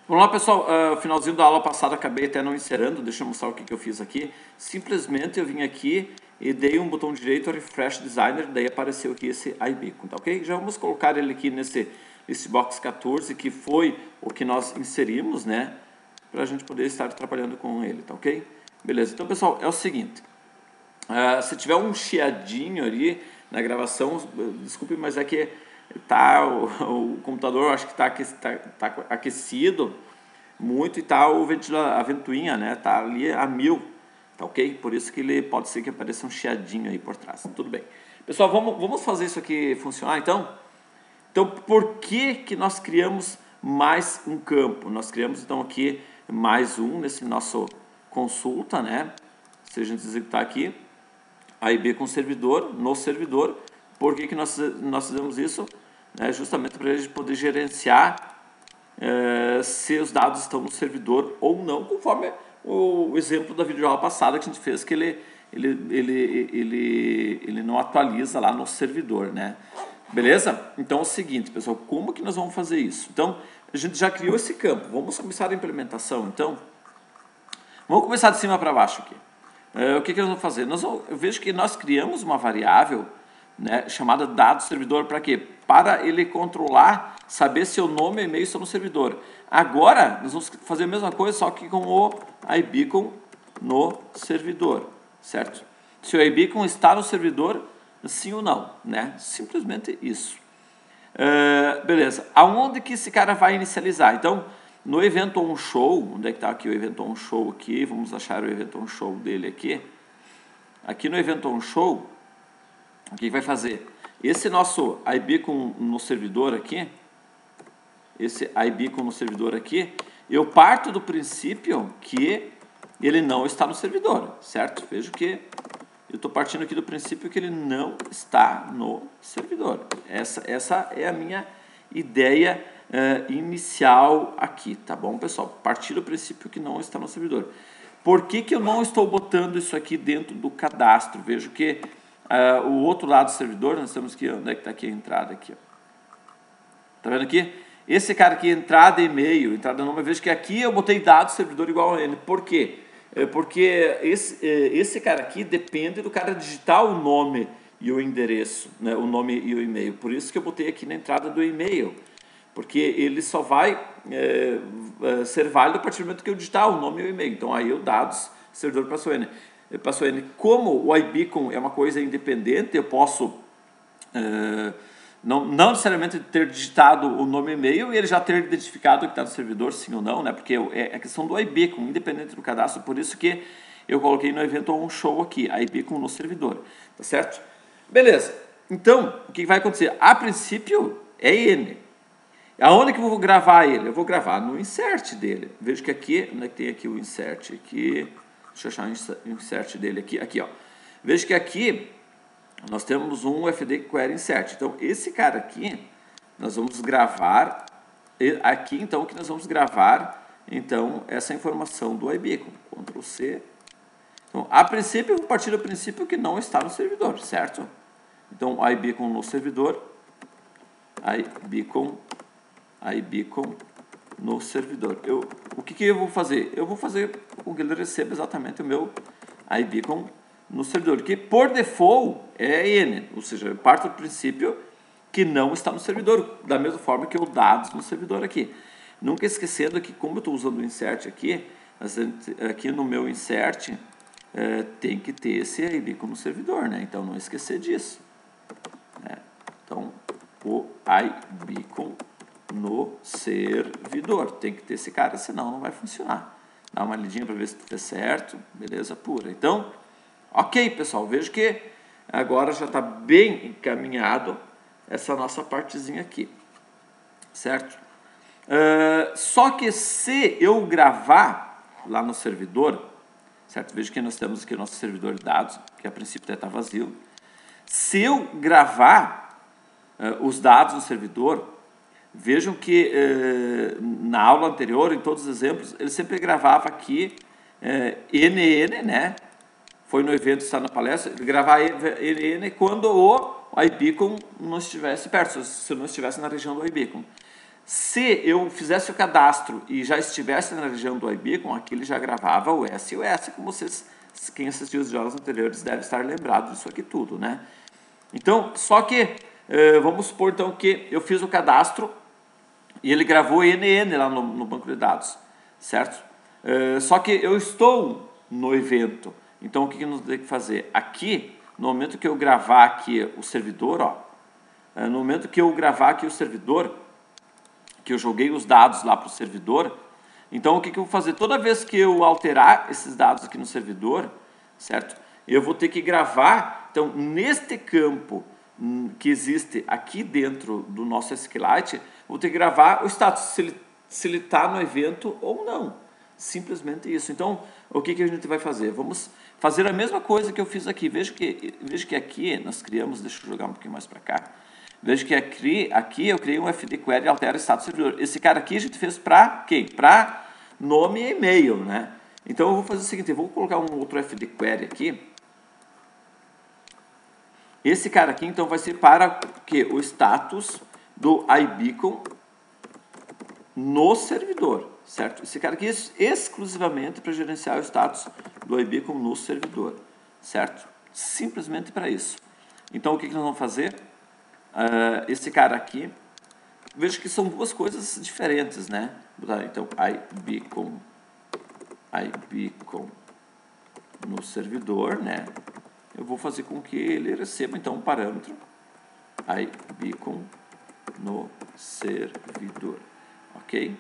Vamos lá, pessoal. Finalzinho da aula passada, acabei até não encerrando. Deixa eu mostrar o que eu fiz aqui. Simplesmente eu vim aqui e dei um botão direito, Refresh Designer, daí apareceu aqui esse iBeacon, tá ok? Já vamos colocar ele aqui nesse box 14, que foi o que nós inserimos, né? Para a gente poder estar trabalhando com ele, tá ok? Beleza. Então, pessoal, é o seguinte. Se tiver um chiadinho ali na gravação, desculpe, mas é que tá o computador, acho que tá aquecido muito e tá a ventoinha, né? Tá ali a 1000, tá ok? Por isso que ele pode ser que apareça um chiadinho aí por trás. Tudo bem. Pessoal, vamos fazer isso aqui funcionar então? Então, por que nós criamos mais um campo? Nós criamos então aqui mais um nesse nosso consulta, né? Se a gente executar aqui, iBeacon servidor, no servidor. Por que nós fizemos isso? Justamente para a gente poder gerenciar se os dados estão no servidor ou não, conforme o exemplo da videoaula passada que a gente fez, que ele não atualiza lá no servidor, né? Beleza? Então é o seguinte, pessoal, como que nós vamos fazer isso? Então, a gente já criou esse campo, vamos começar a implementação, então. Vamos começar de cima para baixo aqui. O que nós vamos fazer? Eu vejo que nós criamos uma variável, né, chamada dado servidor, para quê? Para ele controlar, saber se o nome e e-mail estão no servidor. Agora, nós vamos fazer a mesma coisa, só que com o iBeacon no servidor, certo? Se o iBeacon está no servidor, sim ou não, né? Simplesmente isso. Beleza. Aonde que esse cara vai inicializar? Então, no evento onShow, onde é que está aqui o evento onShow aqui? Vamos achar o evento onShow dele aqui. Aqui no evento onShow, o que vai fazer? Esse nosso iBeacon no servidor aqui, eu parto do princípio que ele não está no servidor, certo? Vejo que eu estou partindo aqui do princípio que ele não está no servidor. Essa é a minha ideia inicial aqui, tá bom, pessoal? Partir do princípio que não está no servidor. Por que eu não estou botando isso aqui dentro do cadastro? Vejo que o outro lado do servidor, nós temos que, onde é que está aqui a entrada aqui? Tá vendo aqui? Esse cara aqui, entrada e-mail, entrada nome, eu vejo que aqui eu botei dados servidor igual a ele. Por quê? Porque esse cara aqui depende do cara digitar o nome e o endereço, né? O nome e o e-mail. Por isso que eu botei aqui na entrada do e-mail. Porque ele só vai ser válido a partir do momento que eu digitar o nome e o e-mail. Então aí o dados servidor passou N. Como o iBeacon é uma coisa independente, eu posso não necessariamente ter digitado o nome e e-mail e ele já ter identificado que está no servidor, sim ou não, né? Porque é a questão do iBeacon, independente do cadastro, por isso que eu coloquei no evento onShow aqui, iBeacon no servidor, tá certo? Beleza, então, o que vai acontecer? A princípio, é N. Aonde que eu vou gravar ele? Eu vou gravar no insert dele. Vejo que aqui, onde é que tem aqui o insert? Aqui, deixa eu achar o insert dele aqui, ó. Vejo que aqui nós temos um FD Query Insert. Então, esse cara aqui, nós vamos gravar, aqui então, que nós vamos gravar, então, essa informação do iBeacon. Ctrl C. Então, a princípio, eu vou partir do princípio que não está no servidor, certo? Então, iBeacon no servidor, iBeacon no servidor. O que eu vou fazer? Eu vou fazer com que ele receba exatamente o meu iBeacon no servidor, que por default é N, ou seja, eu parto do princípio que não está no servidor, da mesma forma que o dados no servidor aqui. Nunca esquecendo que, como eu estou usando o insert aqui no meu insert, tem que ter esse iBeacon no servidor, né? Então, não esquecer disso. Né? Então, o iBeacon no servidor. Tem que ter esse cara, senão não vai funcionar. Dá uma lidinha para ver se está certo. Beleza pura. Então, ok, pessoal. Vejo que agora já está bem encaminhado essa nossa partezinha aqui. Certo? Só que se eu gravar lá no servidor, certo? Vejo que nós temos aqui o nosso servidor de dados, que a princípio está vazio. Se eu gravar os dados no servidor, vejam que na aula anterior, em todos os exemplos, ele sempre gravava aqui NN, né? Foi no evento, está na palestra, ele gravava NN quando o iBeacon não estivesse perto, se não estivesse na região do iBeacon. Se eu fizesse o cadastro e já estivesse na região do iBeacon, aqui ele já gravava o S e o S, como vocês, quem assistiu os jogos anteriores deve estar lembrado disso aqui tudo, né? Então, só que, vamos supor então que eu fiz o cadastro e ele gravou NN lá no banco de dados, certo? Só que eu estou no evento, então o que nós temos que fazer? Aqui, no momento que eu gravar aqui o servidor, ó, no momento que eu gravar aqui o servidor, que eu joguei os dados lá para o servidor, então o que eu vou fazer? Toda vez que eu alterar esses dados aqui no servidor, certo? Eu vou ter que gravar, então neste campo que existe aqui dentro do nosso SQLite, vou ter que gravar o status, se ele está no evento ou não. Simplesmente isso. Então, o que a gente vai fazer? Vamos fazer a mesma coisa que eu fiz aqui. Veja que aqui nós criamos, deixa eu jogar um pouquinho mais para cá. Veja que aqui eu criei um FD Query e altera status servidor. Esse cara aqui a gente fez para quem? Para nome e e-mail, né? Então eu vou fazer o seguinte, eu vou colocar um outro FD Query aqui. Esse cara aqui então vai ser para o status do iBeacon no servidor, certo? Esse cara aqui é exclusivamente para gerenciar o status do iBeacon no servidor, certo? Simplesmente para isso. Então o que nós vamos fazer? Esse cara aqui, veja que são duas coisas diferentes, né? Então, iBeacon no servidor, né? Eu vou fazer com que ele receba, então, um parâmetro iBeacon no servidor, ok?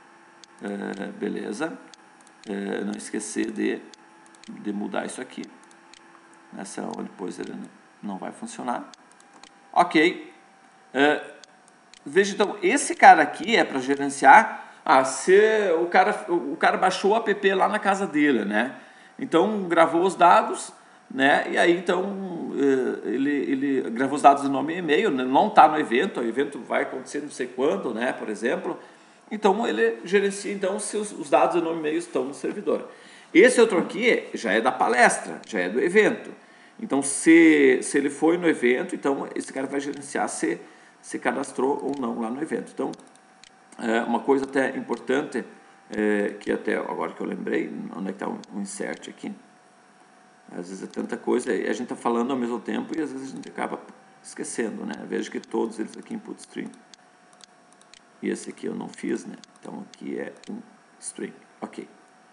Beleza. Não esquecer de mudar isso aqui, nessa hora depois ele não vai funcionar. Ok. Veja, então, esse cara aqui é para gerenciar se o cara baixou o app lá na casa dele, né? Então, gravou os dados, né? E aí, então, ele gravou os dados de nome e e-mail, né? Não está no evento, o evento vai acontecer não sei quando, né? Por exemplo. Então, ele gerencia, então, se os dados de nome e e-mail estão no servidor. Esse outro aqui já é da palestra, já é do evento. Então, se ele foi no evento, então esse cara vai gerenciar se cadastrou ou não lá no evento. Então, uma coisa até importante, que até agora que eu lembrei, onde é que está o insert aqui? Às vezes é tanta coisa, e a gente está falando ao mesmo tempo e às vezes a gente acaba esquecendo, né? Veja que todos eles aqui input string. E esse aqui eu não fiz, né? Então, aqui é um string. Ok.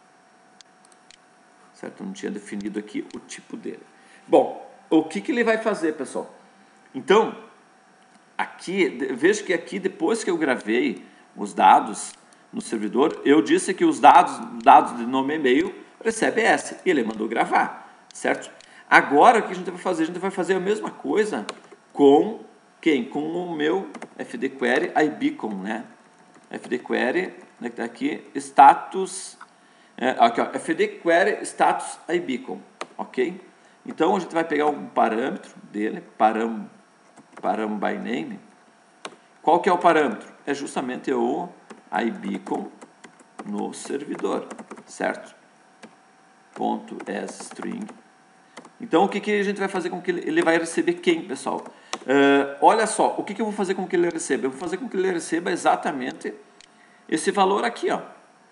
Certo? Eu não tinha definido aqui o tipo dele. Bom, o que ele vai fazer, pessoal? Então, aqui, veja que aqui, depois que eu gravei os dados no servidor, eu disse que os dados de nome e e-mail recebe S, e ele mandou gravar, certo? Agora, o que a gente vai fazer? A gente vai fazer a mesma coisa com quem? Com o meu FD Query iBeacon, né? FD Query, né, que tá aqui, status, aqui, ó, FD Query status iBeacon, ok? Então, a gente vai pegar um parâmetro dele, param by name. Qual que é o parâmetro? É justamente o iBeacon no servidor, certo? Ponto .string. Então, o que a gente vai fazer com que ele vai receber quem, pessoal? Olha só, o que eu vou fazer com que ele receba? Eu vou fazer com que ele receba exatamente esse valor aqui, ó.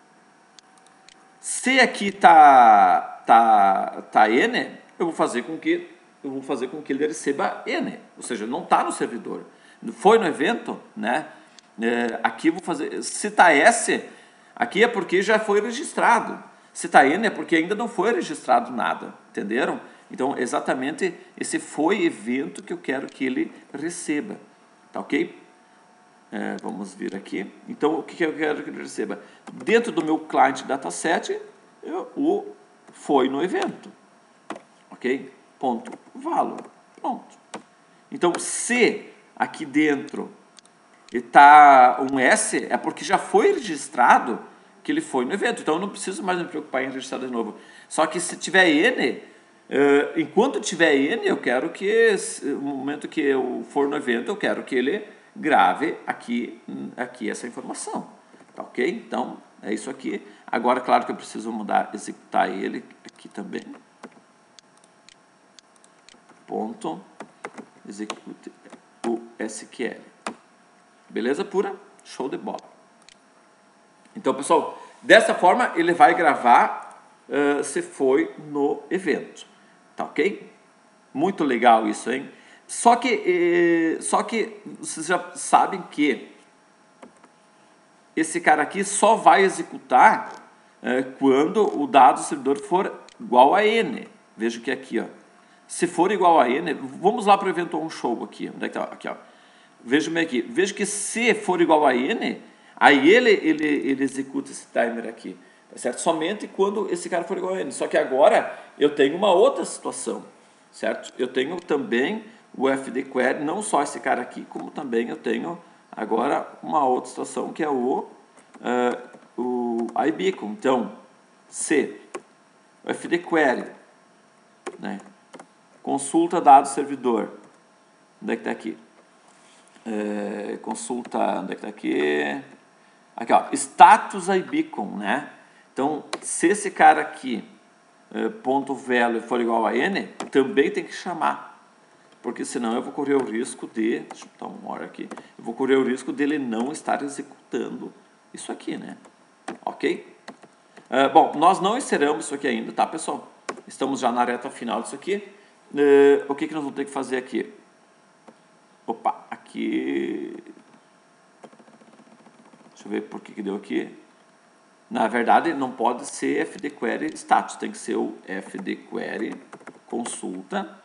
Se aqui tá N, eu vou fazer com que ele receba N, ou seja, não está no servidor. Foi no evento, né? Aqui eu vou fazer, se está S, aqui é porque já foi registrado. Se está N é porque ainda não foi registrado nada, entenderam? Então, exatamente esse foi evento que eu quero que ele receba, tá ok? Vamos vir aqui. Então, o que eu quero que ele receba? Dentro do meu client dataset, o foi no evento. Ok? Ponto valor. Pronto. Então, se aqui dentro está um S, é porque já foi registrado que ele foi no evento. Então, eu não preciso mais me preocupar em registrar de novo. Só que se tiver N, enquanto tiver N, eu quero que, no momento que eu for no evento, eu quero que ele grave aqui essa informação. Tá ok? Então, é isso aqui. Agora, claro que eu preciso mudar, executar ele aqui também. Ponto, execute o SQL. Beleza pura? Show de bola. Então, pessoal, dessa forma ele vai gravar se foi no evento. Tá ok? Muito legal isso, hein? Só que vocês já sabem que esse cara aqui só vai executar quando o dado do servidor for igual a N. Veja que aqui, ó. Se for igual a N, vamos lá para o evento onShow aqui. Onde é que tá? Aqui, ó. Veja bem aqui. Veja que se for igual a N, aí ele executa esse timer aqui. Tá certo? Somente quando esse cara for igual a N. Só que agora eu tenho uma outra situação. Certo? Eu tenho também o FD Query, não só esse cara aqui, como também eu tenho agora uma outra situação que é o iBeacon. Então, se o FD Query, né, consulta dados servidor, onde é que está aqui? Consulta, onde é que está aqui? Aqui, ó, status iBeacon, né? Então, se esse cara aqui, ponto value for igual a N, também tem que chamar. Porque senão eu vou correr o risco de, deixa eu botar um OR aqui, eu vou correr o risco dele não estar executando isso aqui, né? Ok? Bom, nós não encerramos isso aqui ainda, tá, pessoal? Estamos já na reta final disso aqui. O que nós vamos ter que fazer aqui? Opa, aqui... Deixa eu ver por que deu aqui. Na verdade, não pode ser FD Query status, tem que ser o FD Query consulta,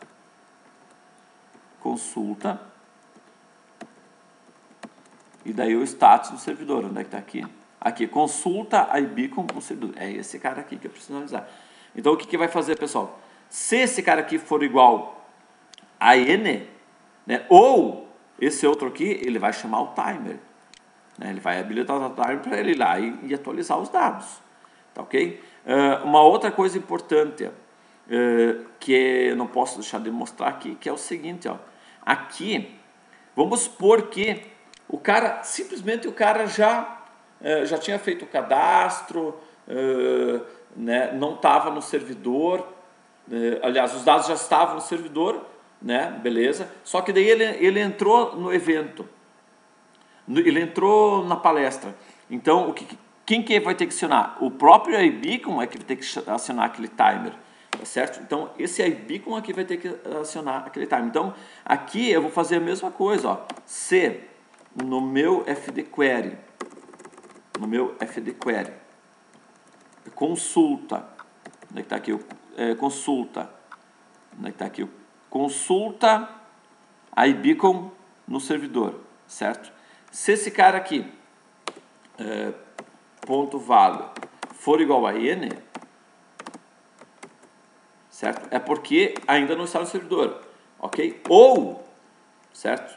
e daí o status do servidor. Onde é que está aqui? Aqui, consulta iBeacon no servidor. É esse cara aqui que eu preciso analisar. Então, o que vai fazer, pessoal? Se esse cara aqui for igual a N, né, ou esse outro aqui, ele vai chamar o timer. Né, ele vai habilitar o timer para ele ir lá e atualizar os dados. Tá ok? Uma outra coisa importante que eu não posso deixar de mostrar aqui, que é o seguinte, ó. Aqui, vamos supor que o cara, simplesmente o cara já tinha feito o cadastro, né, não estava no servidor, aliás, os dados já estavam no servidor, né, beleza, só que daí ele entrou no evento, ele entrou na palestra. Então, quem que vai ter que acionar? O próprio iBeacon é que vai ter que acionar aquele timer. Tá certo? Então, esse iBeacon aqui vai ter que acionar aquele timer. Então, aqui eu vou fazer a mesma coisa, ó. Se no meu FD Query, consulta, onde é que está aqui? Consulta, onde é que está aqui? Consulta iBeacon no servidor, certo? Se esse cara aqui, ponto value, for igual a N, certo? É porque ainda não está no servidor, ok? Ou, certo?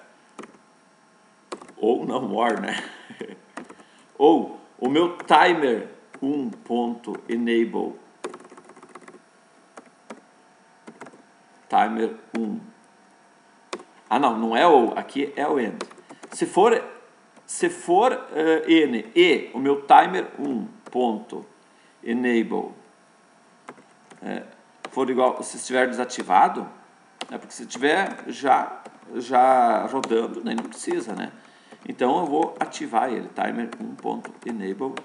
Ou não more, né? Ou o meu timer 1.enable, timer 1. Ah, não é ou, aqui é o end. Se for n e o meu timer 1.enable for igual, se estiver desativado, porque se estiver já rodando, nem não precisa, né? Então eu vou ativar ele, timer 1.enable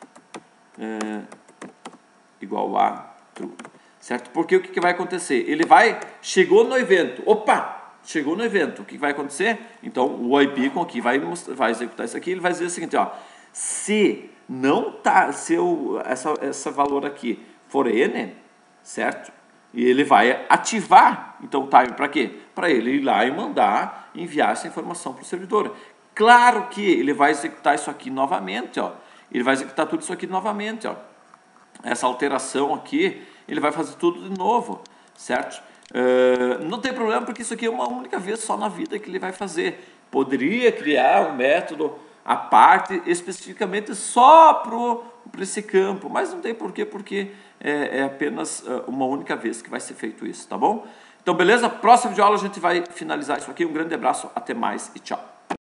igual a true, certo? Porque o que vai acontecer? Ele chegou no evento, chegou no evento, o que vai acontecer? Então o iBeacon aqui vai executar isso aqui, ele vai dizer o seguinte, ó, se não tá, se essa valor aqui for n, certo? E ele vai ativar, então, o timer para quê? Para ele ir lá e enviar essa informação para o servidor. Claro que ele vai executar isso aqui novamente, ó. Ele vai executar tudo isso aqui novamente, ó. Essa alteração aqui, ele vai fazer tudo de novo, certo? Não tem problema, porque isso aqui é uma única vez só na vida que ele vai fazer. Poderia criar um método à parte, especificamente só para esse campo, mas não tem porquê, porque é apenas uma única vez que vai ser feito isso, tá bom? Então, beleza? Próximo vídeo aula a gente vai finalizar isso aqui. Um grande abraço, até mais e tchau!